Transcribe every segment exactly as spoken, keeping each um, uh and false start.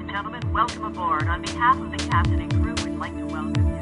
gentlemen, welcome aboard. On behalf of the captain and crew, we'd like to welcome you.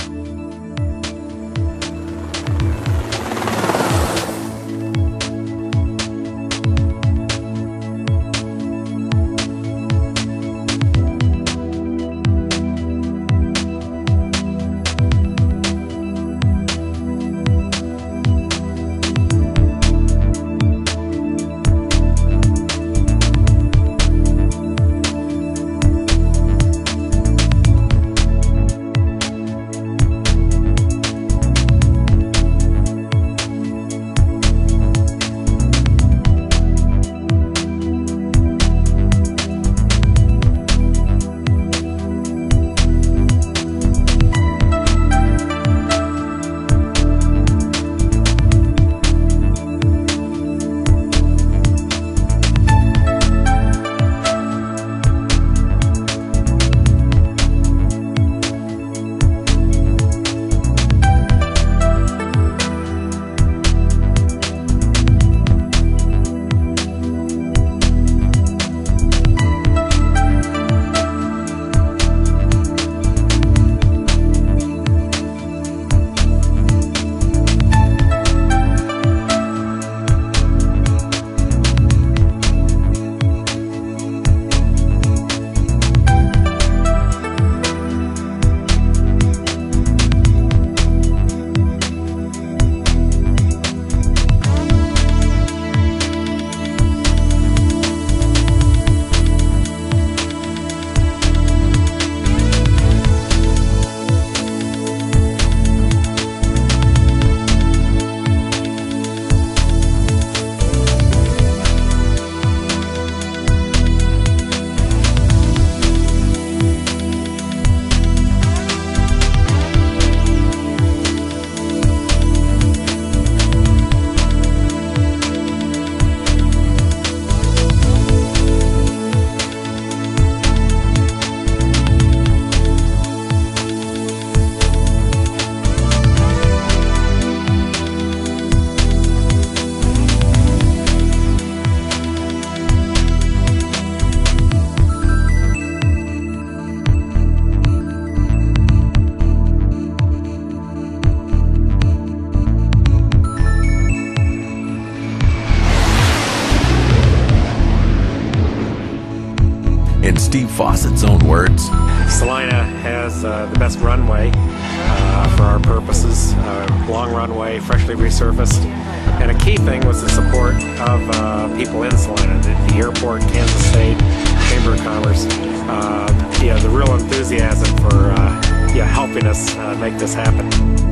In Steve Fossett's own words, Salina has uh, the best runway uh, for our purposes, uh, long runway, freshly resurfaced, and a key thing was the support of uh, people in Salina, the, the airport, Kansas State, Chamber of Commerce, uh, yeah, the real enthusiasm for uh, yeah, helping us uh, make this happen.